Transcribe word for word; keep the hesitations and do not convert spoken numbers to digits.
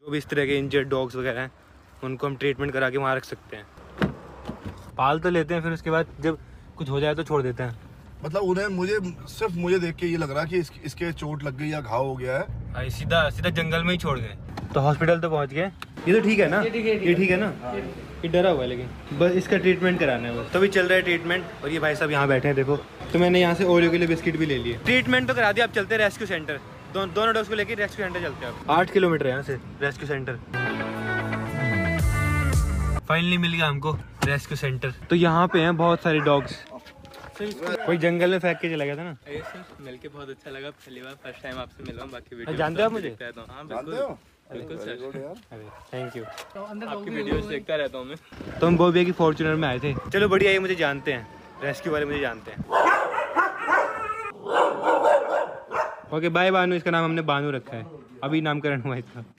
जो भी इस तरह के इंजर्ड डॉग्स वगैरह हैं उनको हम ट्रीटमेंट करा के वहाँ रख सकते हैं। पाल तो लेते हैं, फिर उसके बाद जब कुछ हो जाए तो छोड़ देते हैं। मतलब उन्हें मुझे सिर्फ मुझे देख के ये लग रहा है कि इस, इसके चोट लग गई या घाव हो गया है। हाँ, सीधा सीधा जंगल में ही छोड़ गए। तो हॉस्पिटल तो पहुँच गए। ये तो ठीक है ना, ये ठीक है ना, ये डरा हुआ है लेकिन बस इसका ट्रीटमेंट कराना है बस। तो अभी चल रहा है ट्रीटमेंट और ये भाई साहब यहाँ बैठे हैं देखो। तो मैंने यहाँ से ओरियो के लिए बिस्किट भी ले लिए। ट्रीटमेंट तो करा दिया, अब चलते हैं रेस्क्यू सेंटर। दो, दोनों डॉग्स को लेकर रेस्क्यू सेंटर चलते हैं। आठ किलोमीटर है यहाँ से रेस्क्यू सेंटर। फाइनली मिल गया हमको रेस्क्यू सेंटर। तो यहाँ पे हैं बहुत सारे डॉग्स। कोई जंगल में फेंक के चला गया था ना। मिलके बहुत अच्छा लगा, पहली बार फर्स्ट टाइम आपसे मिला हूँ। बाकी वीडियो जानते हो आप मुझे? हाँ बिल्कुल बिल्कुल सर, थैंक यू। आपकी वीडियोस देखता रहता हूँ मैं। तो हम बोबिया की फॉर्च्यूनर में आए थे। चलो बढ़िया, ये मुझे जानते हैं, रेस्क्यू वाले मुझे जानते हैं। ओके बाय बानू, इसका नाम हमने बानू रखा है, अभी नामकरण हुआ इसका।